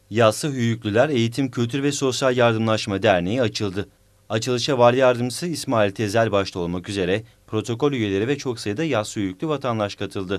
Yassı Hüyüklüler Eğitim, Kültür ve Sosyal Yardımlaşma Derneği açıldı. Açılışa Vali Yardımcısı İsmail Tezel başta olmak üzere protokol üyeleri ve çok sayıda yassı hüyüklü vatandaş katıldı.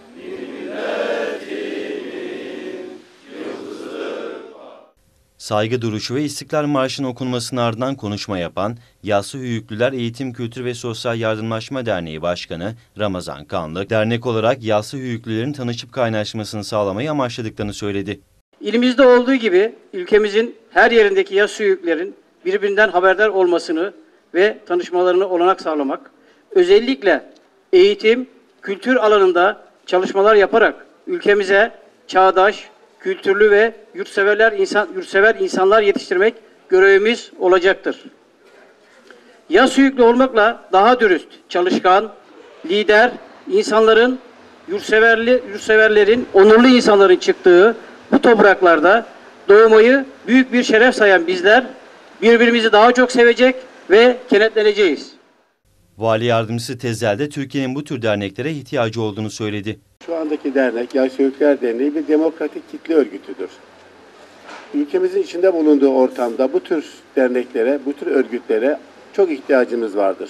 Saygı duruşu ve İstiklal Marşı'nın okunmasının ardından konuşma yapan Yassı Hüyüklüler Eğitim, Kültür ve Sosyal Yardımlaşma Derneği Başkanı Ramazan Kanlı, dernek olarak yassı hüyüklülerin tanışıp kaynaşmasını sağlamayı amaçladıklarını söyledi. İlimizde olduğu gibi ülkemizin her yerindeki yassı hüyüklerin birbirinden haberdar olmasını ve tanışmalarını olanak sağlamak, özellikle eğitim, kültür alanında çalışmalar yaparak ülkemize çağdaş, kültürlü ve yurtsever insanlar yetiştirmek görevimiz olacaktır. Yassı hüyüklü olmakla daha dürüst, çalışkan, lider, insanların, yurtseverlerin, onurlu insanların çıktığı bu topraklarda doğmayı büyük bir şeref sayan bizler birbirimizi daha çok sevecek ve kenetleneceğiz. Vali Yardımcısı Tezel de Türkiye'nin bu tür derneklere ihtiyacı olduğunu söyledi. Şu andaki dernek, Yassı Hüyükler Derneği bir demokratik kitle örgütüdür. Ülkemizin içinde bulunduğu ortamda bu tür derneklere, bu tür örgütlere çok ihtiyacımız vardır.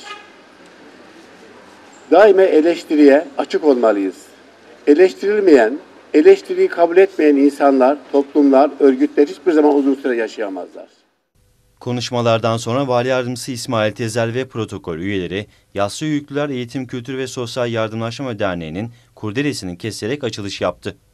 Daima eleştiriye açık olmalıyız. Eleştirilmeyen, eleştiriyi kabul etmeyen insanlar, toplumlar, örgütler hiçbir zaman uzun süre yaşayamazlar. Konuşmalardan sonra Vali Yardımcısı İsmail Tezel ve protokol üyeleri Yassı Hüyüklüler Eğitim, Kültür ve Sosyal Yardımlaşma Derneği'nin kurdelesini keserek açılış yaptı.